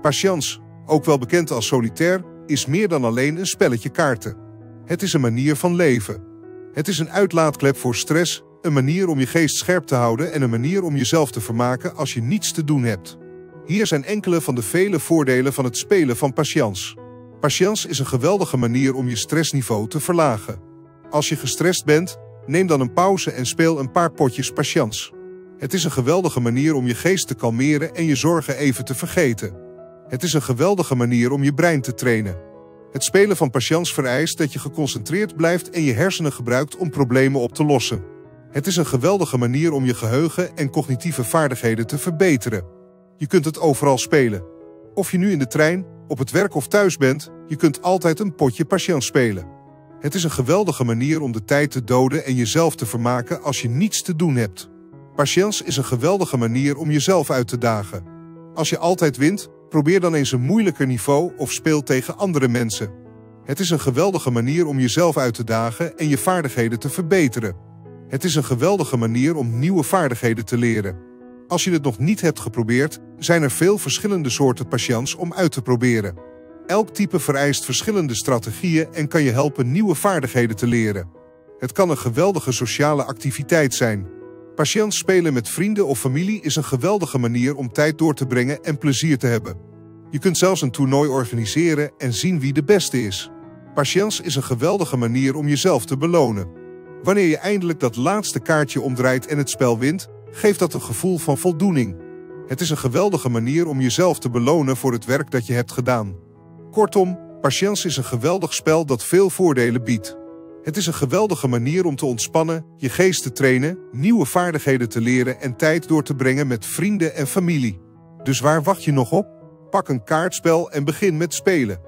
Patience, ook wel bekend als solitaire, is meer dan alleen een spelletje kaarten. Het is een manier van leven. Het is een uitlaatklep voor stress, een manier om je geest scherp te houden en een manier om jezelf te vermaken als je niets te doen hebt. Hier zijn enkele van de vele voordelen van het spelen van Patience. Patience is een geweldige manier om je stressniveau te verlagen. Als je gestrest bent, neem dan een pauze en speel een paar potjes Patience. Het is een geweldige manier om je geest te kalmeren en je zorgen even te vergeten. Het is een geweldige manier om je brein te trainen. Het spelen van Patience vereist dat je geconcentreerd blijft en je hersenen gebruikt om problemen op te lossen. Het is een geweldige manier om je geheugen en cognitieve vaardigheden te verbeteren. Je kunt het overal spelen. Of je nu in de trein, op het werk of thuis bent, je kunt altijd een potje Patience spelen. Het is een geweldige manier om de tijd te doden en jezelf te vermaken als je niets te doen hebt. Patience is een geweldige manier om jezelf uit te dagen. Als je altijd wint, probeer dan eens een moeilijker niveau of speel tegen andere mensen. Het is een geweldige manier om jezelf uit te dagen en je vaardigheden te verbeteren. Het is een geweldige manier om nieuwe vaardigheden te leren. Als je het nog niet hebt geprobeerd, zijn er veel verschillende soorten Patience om uit te proberen. Elk type vereist verschillende strategieën en kan je helpen nieuwe vaardigheden te leren. Het kan een geweldige sociale activiteit zijn. Patience spelen met vrienden of familie is een geweldige manier om tijd door te brengen en plezier te hebben. Je kunt zelfs een toernooi organiseren en zien wie de beste is. Patience is een geweldige manier om jezelf te belonen. Wanneer je eindelijk dat laatste kaartje omdraait en het spel wint, geeft dat een gevoel van voldoening. Het is een geweldige manier om jezelf te belonen voor het werk dat je hebt gedaan. Kortom, Patience is een geweldig spel dat veel voordelen biedt. Het is een geweldige manier om te ontspannen, je geest te trainen, nieuwe vaardigheden te leren en tijd door te brengen met vrienden en familie. Dus waar wacht je nog op? Pak een kaartspel en begin met spelen.